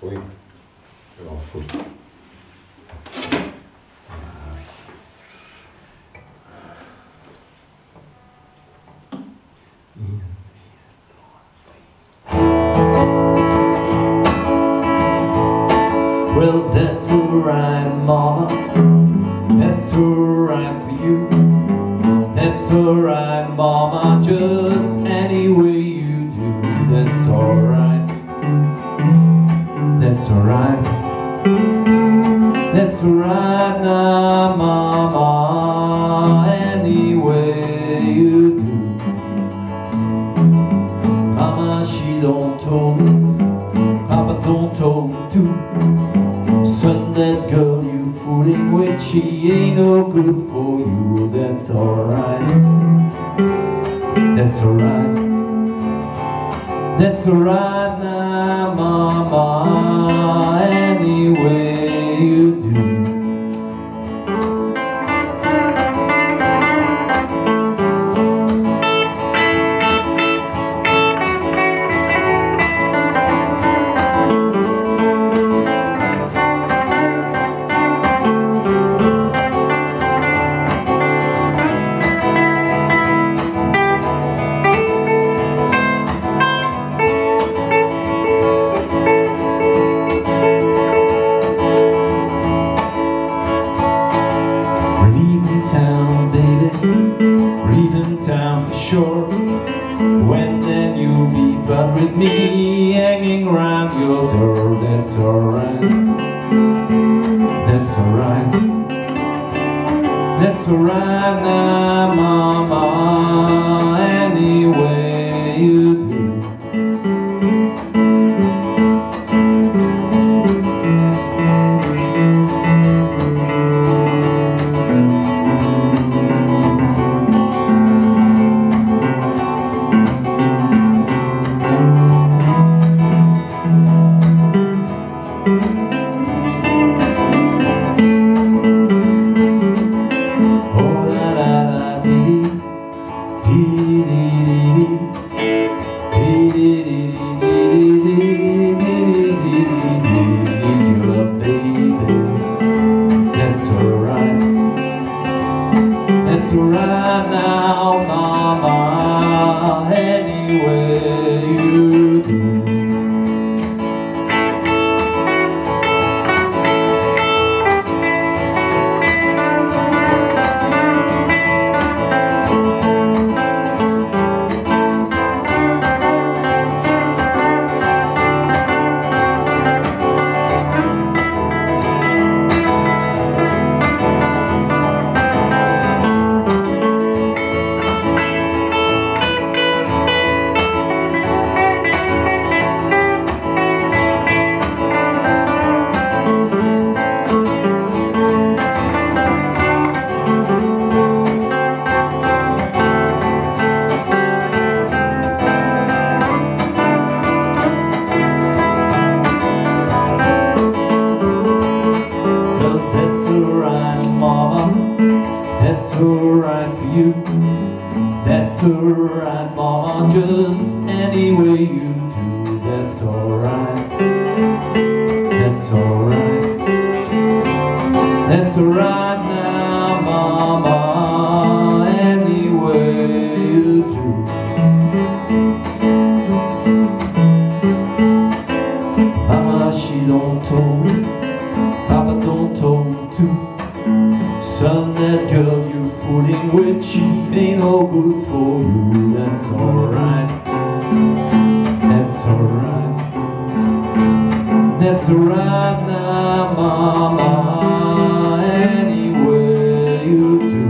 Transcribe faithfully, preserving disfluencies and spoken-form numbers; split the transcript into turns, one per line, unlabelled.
Oei, det var fuldt.
Well, that's alright, mama. That's alright for you. That's alright, mama. Just any way you do. That's alright. That's alright. That's alright now, mama. Any way you do. Mama, she don't told me. Papa don't told me too. Son, that girl you fooling with, she ain't no good for you. That's alright. That's alright. That's alright now, mama. Any way you do. Sure, when then you'll be but with me hanging round your door. That's alright. That's alright. That's alright now, mama. Any way you do. That's alright. That's alright now, mama. Any way you do. That's alright for you. That's alright, mama. Just any way you do. That's alright. That's alright. That's alright now, mama. Any way you do. Mama, she don't told me. Papa don't told me too. Son, that girl you fooling with, she ain't no good for you. That's alright. That's alright. That's alright now, mama. Any way you do.